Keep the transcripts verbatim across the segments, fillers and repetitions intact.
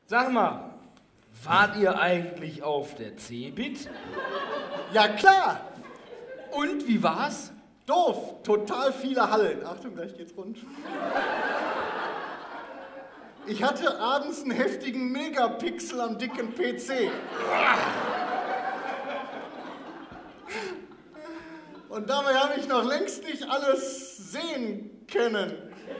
Sag mal, wart ihr eigentlich auf der Cebit? Ja klar! Und, wie war's? Doof, total viele Hallen. Achtung, gleich geht's rund. Ich hatte abends einen heftigen Megapixel am dicken P C. Und dabei habe ich noch längst nicht alles sehen können.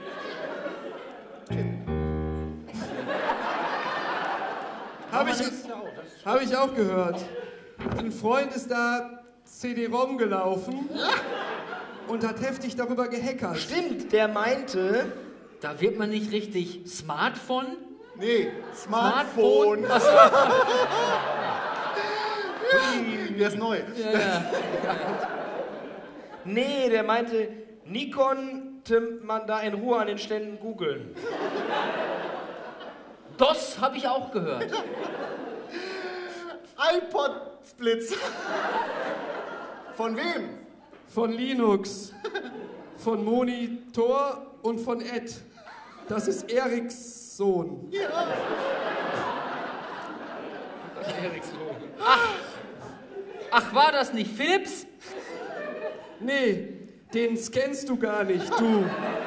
Habe ich, hab ich auch gehört. Ein Freund ist da C D-ROM gelaufen und hat heftig darüber gehackert. Stimmt, der meinte... Da wird man nicht richtig Smartphone? Nee, Smartphone. Smartphone? Der ist neu. Ja, ja. Nee, der meinte, nie konnte man da in Ruhe an den Ständen googeln. DOS habe ich auch gehört. iPod-Splits. Von wem? Von Linux, von Monitor und von Ed. Das ist Eriks Sohn. Ja. Das ist Eriks Sohn. Ach, ach, war das nicht Philips? Nee, den scannst du gar nicht, du.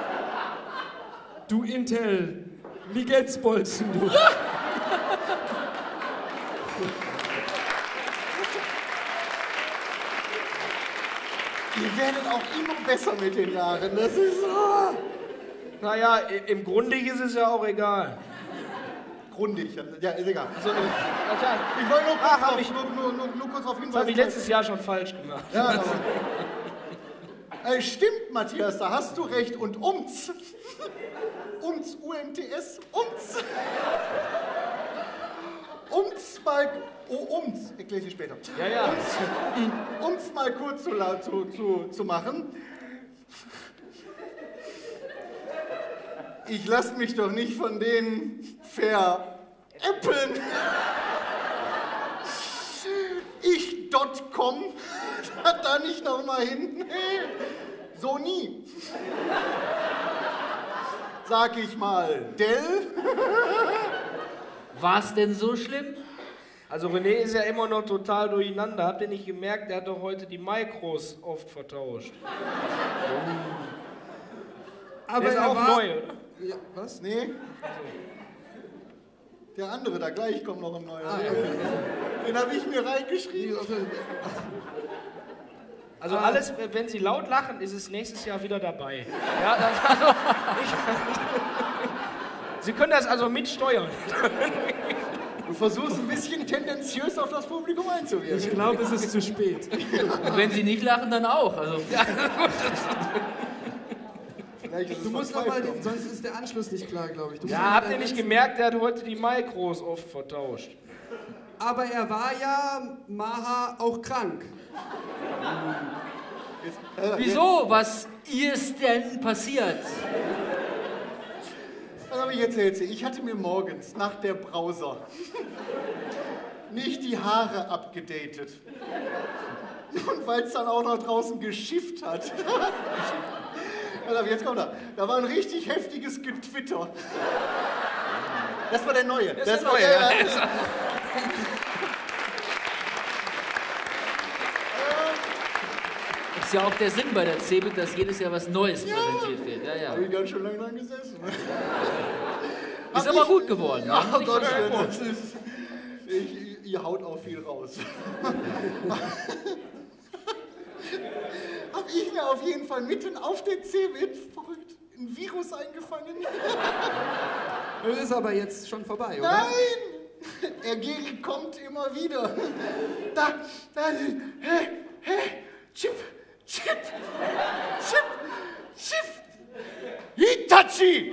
Du Intel. Ligenzbolzen, du. Ihr werdet auch immer besser mit den Jahren. Das ist so. Naja, im Grunde ist es ja auch egal. Grundig. Ja, ist egal. Also, okay. Ich wollte nur kurz, Ach, hab auf, ich- nur, nur, nur, nur kurz auf Das hinweisen. habe ich letztes Jahr schon falsch gemacht. Ja, aber, äh, stimmt, Matthias, da hast du recht. Und ums. Ums, U M T S, ums. Ums mal. Oh, ums. Erkläre ich dir später. Ja, ja. Ums mal kurz zu, la- zu, zu, zu machen. Ich lasse mich doch nicht von denen veräppeln. Ich .com, da nicht noch mal hin. So nie. Sag ich mal, Dell. War's denn so schlimm? Also René ist ja immer noch total durcheinander. Habt ihr nicht gemerkt, der hat doch heute die Mikros oft vertauscht. Aber Der ist er auch war... neu, oder? Ja, was? Nee. Der andere, da gleich kommt noch ein neuer. Den habe ich mir reingeschrieben. Also alles, wenn Sie laut lachen, ist es nächstes Jahr wieder dabei. Ja, das, also, ich, Sie können das also mitsteuern. Du versuchst ein bisschen tendenziös auf das Publikum einzuwirken. Ich glaube, es ist zu spät. Und wenn sie nicht lachen, dann auch. Also, Vielleicht ist es Du musst noch mal, Verzweiflung. den, sonst ist der Anschluss nicht klar, glaube ich. Du musst Ja, noch habt mal ihr nicht deinen gemerkt, der hat heute die Mikros oft vertauscht. ganzen- Aber er war ja, Maha, auch krank. Äh, wieso? Was ist denn passiert? Was habe ich jetzt erzählt? Ich hatte mir morgens nach der Browser nicht die Haare abgedatet. Und weil es dann auch noch draußen geschifft hat. Also jetzt kommt er. Da war ein richtig heftiges Getwitter. Das war der Neue. Das ist der war Neue, der, ja. Ist ja auch der Sinn bei der Cebit, dass jedes Jahr was Neues präsentiert wird. Ja, ja. habe ich ganz schön lange dran gesessen. Ist aber gut geworden. Ja, ne? oh Gott, das ist, ich, ihr haut auch viel raus. Hab ich mir auf jeden Fall mitten auf der Cebit verrückt ein Virus eingefangen? Das ist aber jetzt schon vorbei, oder? Nein! Er geht, kommt immer wieder. Da, da, hä, hä, Chip, Chip, Chip, Chip, Hitachi!